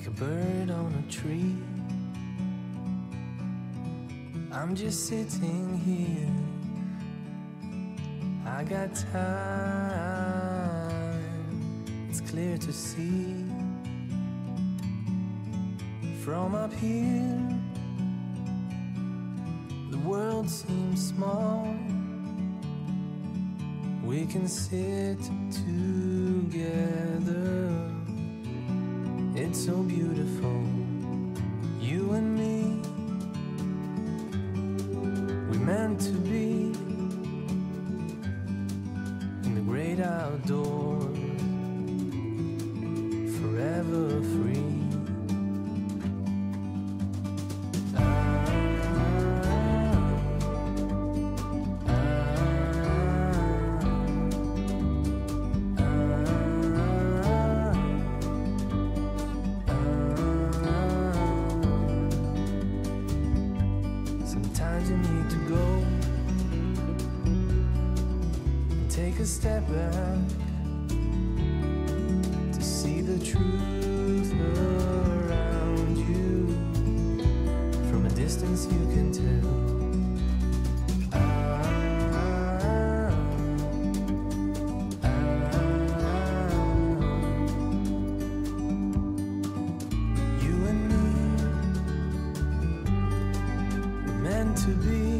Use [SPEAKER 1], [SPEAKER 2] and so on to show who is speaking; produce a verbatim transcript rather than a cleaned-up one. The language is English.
[SPEAKER 1] like a bird on a tree. I'm just sitting here, I got time, it's clear to see. From up here, the world seems small. We can sit together, it's so beautiful, you and me. We meant to be in the great outdoors, forever free. Sometimes you need to go and take a step back to see the truth around you. From a distance you can tell. Ah, ah, you and me, meant to be